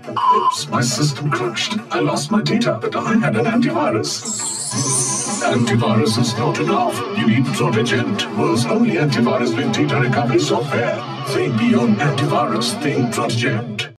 Oops, my system crashed. I lost my data, but I had an antivirus. Antivirus is not enough. You need Protegent, world's only antivirus with data recovery software. Think beyond antivirus, think Protegent.